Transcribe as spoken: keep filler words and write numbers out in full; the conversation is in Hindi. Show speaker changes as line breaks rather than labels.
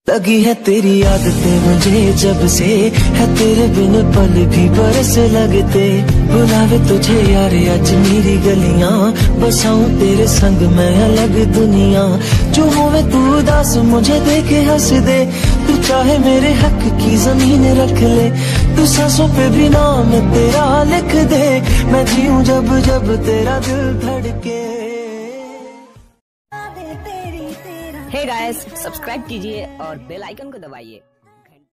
लगी है तेरी आदतें मुझे जब से, है तेरे बिन पल भी बरस लगते। बुलावे तुझे यार आज मेरी गलियां, बसाऊं तेरे संग मैं अलग दुनिया। जो होवे तू उदास मुझे देखे हंस दे, तू चाहे मेरे हक की जमीन रख ले। तू सांसों पे भी नाम तेरा लिख दे, मैं जीऊं जब जब तेरा दिल धड़के।
हे गाइस, सब्सक्राइब कीजिए और बेल आइकन को दबाइए।